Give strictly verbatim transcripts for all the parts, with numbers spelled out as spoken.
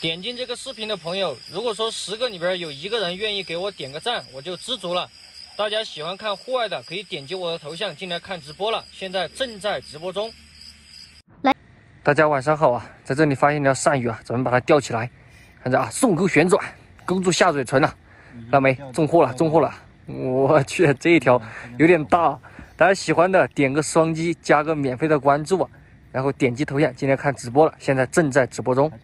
点进这个视频的朋友，如果说十个里边有一个人愿意给我点个赞，我就知足了。大家喜欢看户外的，可以点击我的头像进来看直播了，现在正在直播中。来，大家晚上好啊，在这里发现一条鳝鱼啊，咱们把它钓起来，看着啊，送钩旋转，勾住下嘴唇了，看到没？中货了，中货了！我去，这一条有点大，大家喜欢的点个双击，加个免费的关注，然后点击头像进来看直播了，现在正在直播中。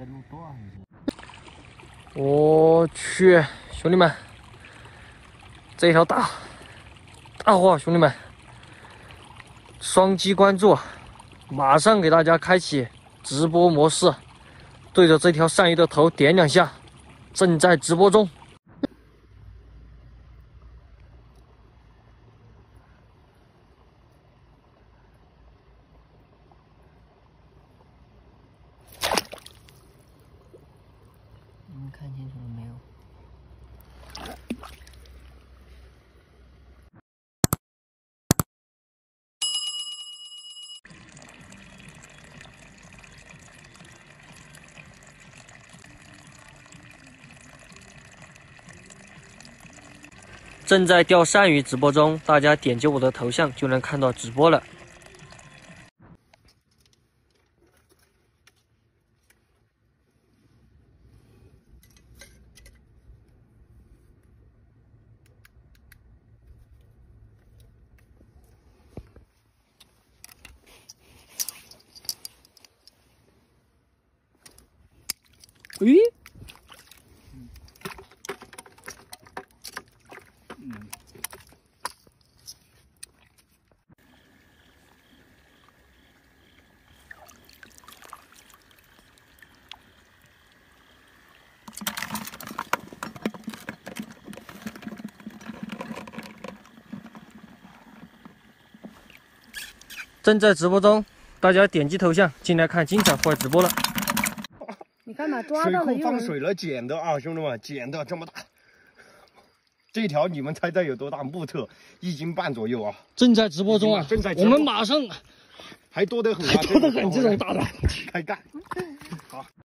我去，兄弟们，这一条大大货，兄弟们，双击关注，马上给大家开启直播模式，对着这条鳝鱼的头点两下，正在直播中。你们看清楚了没有？正在钓鳝鱼直播中，大家点击我的头像就能看到直播了。诶，嗯，正在直播中，大家点击头像进来看精彩户外直播了。 你看嘛，抓到了水库放水了，捡的啊，兄弟们，捡的这么大，这条你们猜猜有多大？目测一斤半左右啊！ 正在直播中啊， 正在直播， 我们马上还多得很、啊， 还多得很，这种大的， 开干。好。